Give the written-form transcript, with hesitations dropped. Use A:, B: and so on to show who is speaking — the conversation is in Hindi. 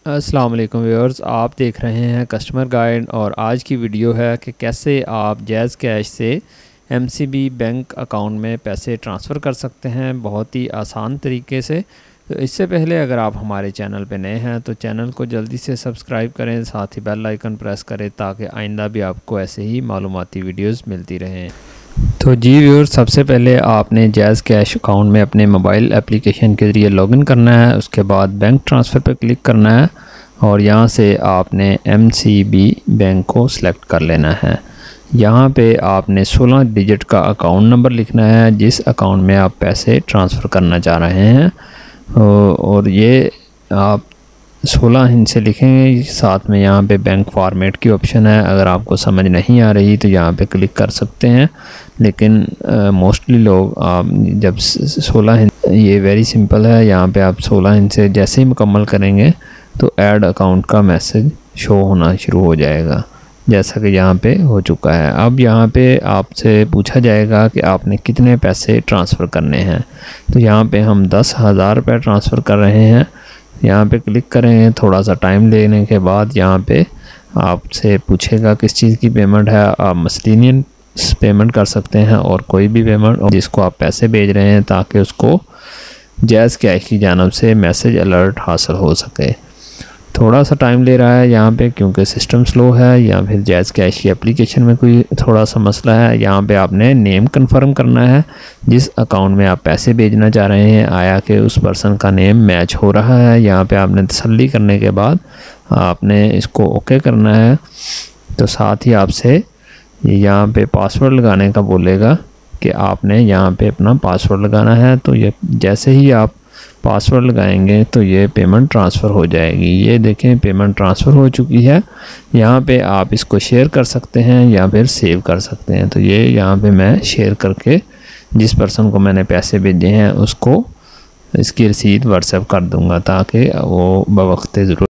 A: अस्सलाम वालेकुम व्यूअर्स, आप देख रहे हैं कस्टमर गाइड और आज की वीडियो है कि कैसे आप जैज़ कैश से एमसीबी बैंक अकाउंट में पैसे ट्रांसफ़र कर सकते हैं बहुत ही आसान तरीके से। तो इससे पहले अगर आप हमारे चैनल पर नए हैं तो चैनल को जल्दी से सब्सक्राइब करें, साथ ही बेल आइकन प्रेस करें ताकि आइंदा भी आपको ऐसे ही मालूमाती वीडियोज़ मिलती रहें। तो जी व्यूअर्स, सबसे पहले आपने जैज़ कैश अकाउंट में अपने मोबाइल एप्लीकेशन के ज़रिए लॉगिन करना है। उसके बाद बैंक ट्रांसफ़र पर क्लिक करना है और यहाँ से आपने एमसीबी बैंक को सिलेक्ट कर लेना है। यहाँ पे आपने 16 डिजिट का अकाउंट नंबर लिखना है जिस अकाउंट में आप पैसे ट्रांसफ़र करना चाह रहे हैं, और ये आप 16 हिंद से लिखेंगे। साथ में यहाँ पे बैंक फॉर्मेट की ऑप्शन है, अगर आपको समझ नहीं आ रही तो यहाँ पे क्लिक कर सकते हैं, लेकिन मोस्टली लोग आप जब 16 हिंद, ये वेरी सिंपल है। यहाँ पे आप 16 हिंद से जैसे ही मुकम्मल करेंगे तो ऐड अकाउंट का मैसेज शो होना शुरू हो जाएगा, जैसा कि यहाँ पे हो चुका है। अब यहाँ पे आपसे पूछा जाएगा कि आपने कितने पैसे ट्रांसफ़र करने हैं। तो यहाँ पे हम 10,000 रुपये ट्रांसफ़र कर रहे हैं। यहाँ पे क्लिक करेंगे। थोड़ा सा टाइम लेने के बाद यहाँ पे आपसे पूछेगा किस चीज़ की पेमेंट है। आप मसलिनियस पेमेंट कर सकते हैं और कोई भी पेमेंट जिसको आप पैसे भेज रहे हैं, ताकि उसको जैज़ कैश की जानिब से मैसेज अलर्ट हासिल हो सके। थोड़ा सा टाइम ले रहा है यहाँ पे क्योंकि सिस्टम स्लो है या फिर जैज़ कैश की एप्लीकेशन में कोई थोड़ा सा मसला है। यहाँ पे आपने नेम कंफर्म करना है जिस अकाउंट में आप पैसे भेजना चाह रहे हैं, आया कि उस पर्सन का नेम मैच हो रहा है। यहाँ पे आपने तसल्ली करने के बाद आपने इसको ओके करना है। तो साथ ही आपसे यहाँ पे पासवर्ड लगाने का बोलेगा कि आपने यहाँ पे अपना पासवर्ड लगाना है। तो ये जैसे ही आप पासवर्ड लगाएंगे तो ये पेमेंट ट्रांसफ़र हो जाएगी। ये देखें, पेमेंट ट्रांसफ़र हो चुकी है। यहाँ पे आप इसको शेयर कर सकते हैं या फिर सेव कर सकते हैं। तो ये यहाँ पे मैं शेयर करके जिस पर्सन को मैंने पैसे भेजे हैं उसको इसकी रसीद व्हाट्सएप कर दूँगा ताकि वो बवक्त ज़रूर